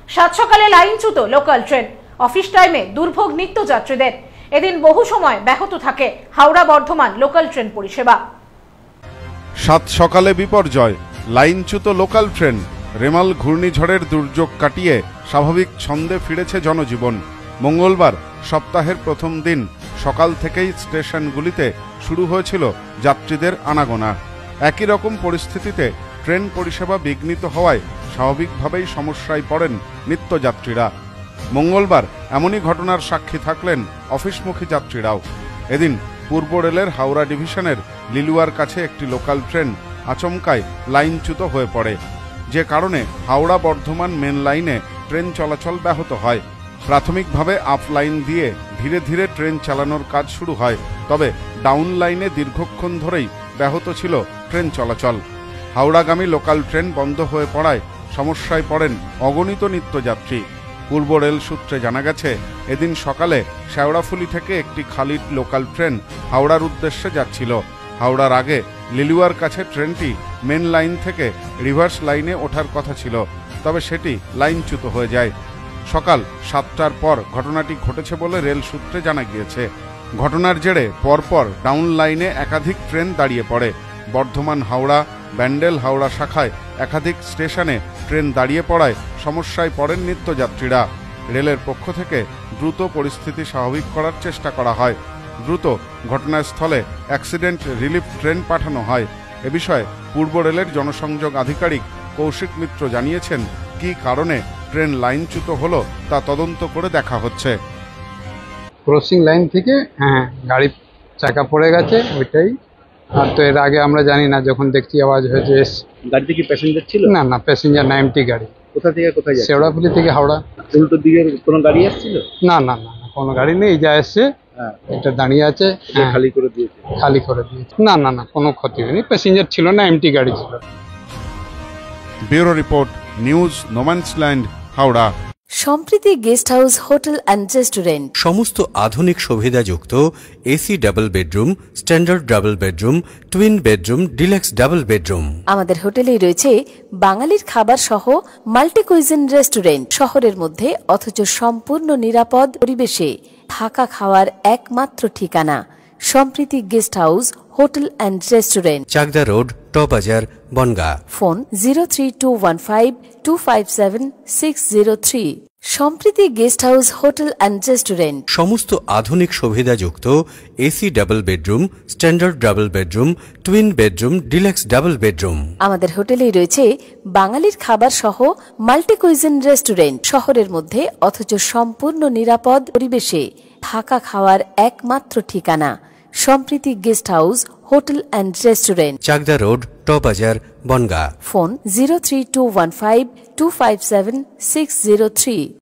সাত সকালে লাইনচ্যুত লোকাল ট্রেন, অফিস টাইমে দুর্ভোগ নিত্যযাত্রীদের। এদিন বহু সময় ব্যাহত থাকে হাওড়া বর্ধমান লোকাল ট্রেন পরিষেবা। সাত সকালে বিপর্যয়, লাইনচ্যুত লোকাল ট্রেন। রেমাল ঘূর্ণিঝড়ের দুর্যোগ কাটিয়ে স্বাভাবিক ছন্দে ফিরেছে জনজীবন। মঙ্গলবার সপ্তাহের প্রথম দিন সকাল থেকেই স্টেশনগুলিতে শুরু হয়েছিল যাত্রীদের আনাগোনা। একই রকম পরিস্থিতিতে ট্রেন পরিষেবা বিঘ্নিত হওয়ায় স্বাভাবিকভাবেই সমস্যায় পড়েন নিত্যযাত্রীরা। মঙ্গলবার এমনই ঘটনার সাক্ষী থাকলেন অফিসমুখী যাত্রীরাও। এদিন পূর্ব রেলের হাওড়া ডিভিশনের লিলুয়ার কাছে একটি লোকাল ট্রেন আচমকায় লাইনচ্যুত হয়ে পড়ে, যে কারণে হাওড়া বর্ধমান মেন লাইনে ট্রেন চলাচল ব্যাহত হয়। প্রাথমিকভাবে আপ লাইন দিয়ে ধীরে ধীরে ট্রেন চালানোর কাজ শুরু হয়, তবে ডাউন লাইনে দীর্ঘক্ষণ ধরেই ব্যাহত ছিল ট্রেন চলাচল। হাওড়াগামী লোকাল ট্রেন বন্ধ হয়ে পড়ায় সমস্যায় পড়েন অগণিত নিত্যযাত্রী। পূর্ব রেল সূত্রে জানা গেছে, এদিন সকালে শেওড়াফুলি থেকে একটি খালি লোকাল ট্রেন হাওড়ার উদ্দেশ্যে যাচ্ছিল। হাওড়ার আগে লিলুয়ার কাছে ট্রেনটি মেন লাইন থেকে রিভার্স লাইনে ওঠার কথা ছিল, তবে সেটি লাইনচ্যুত হয়ে যায়। সকাল 7টার পর ঘটনাটি ঘটেছে বলে রেল সূত্রে জানা গিয়েছে। ঘটনার জেরে পরপর ডাউন লাইনে একাধিক ট্রেন দাঁড়িয়ে পড়ে। বর্ধমান হাওড়া, ব্যান্ডেল হাওড়া শাখায় একাধিক স্টেশনে ট্রেন দাঁড়িয়ে পড়ায় সমস্যায় পড়েন নিত্যযাত্রীরা। রেলের পক্ষ থেকে দ্রুত পরিস্থিতি স্বাভাবিক করার চেষ্টা করা হয়। দ্রুত ঘটনাস্থলে অ্যাক্সিডেন্ট রিলিফ ট্রেন পাঠানো হয়। এ বিষয়ে পূর্ব রেলের জনসংযোগ আধিকারিক কৌশিক মিত্র জানিয়েছেন, কী কারণে ট্রেন লাইনচ্যুত হলো তা তদন্ত করে দেখা হচ্ছে। ক্রসিং লাইন থেকে গাড়ি চাকা পড়ে গেছে, ওইটাই। আর তো এর আগে আমরা জানি না, যখন দেখছি আওয়াজ হয়েছে। গাড়িতে কি প্যাসেঞ্জার ছিল? না না, প্যাসেঞ্জার না, এমটি গাড়ি। কোথা থেকে কোথায় যাচ্ছে? শেওড়াফুলি থেকে হাওড়া। উল্টো দিকের কোনো গাড়ি আসছিল? না না না, কোনো গাড়ি নেই, যা এসছে এটা দাঁড়িয়ে আছে। খালি করে দিয়েছে? খালি করে দিয়েছে। না না না, কোনো ক্ষতি হয়নি, প্যাসেঞ্জার ছিল না, এমটি গাড়ি ছিল। Bureau report, news no man's land, Howrah. Sampriti guest house hotel and restaurant. সমস্ত আধুনিক সুবিধাযুক্ত AC double bedroom, standard double bedroom, twin bedroom, deluxe double bedroom. আমাদের হোটেলেই রয়েছে বাঙালির খাবার সহ মাল্টি কুইজিন রেস্টুরেন্ট। শহরের মধ্যে অথচ সম্পূর্ণ নিরাপদ পরিবেশে থাকা খাওয়ার একমাত্র ঠিকানা Sampriti guest house hotel and restaurant, Chakdah road, টবাজার, Bangaon. Phone 03215257603। Sampriti guest house hotel and restaurant. সমস্ত আধুনিক সুবিধাযুক্ত AC double bedroom, standard double bedroom, twin bedroom, deluxe double bedroom. আমাদের হোটেলেই রয়েছে বাঙালির খাবার সহ মাল্টি কুইজিন রেস্টুরেন্ট। শহরের মধ্যে অথচ সম্পূর্ণ নিরাপদ পরিবেশে থাকা খাওয়ার একমাত্র ঠিকানা Sampriti guest house hotel and restaurant, Chakdah road, টবাজার, বনগাঁ। ফোন 03215257603।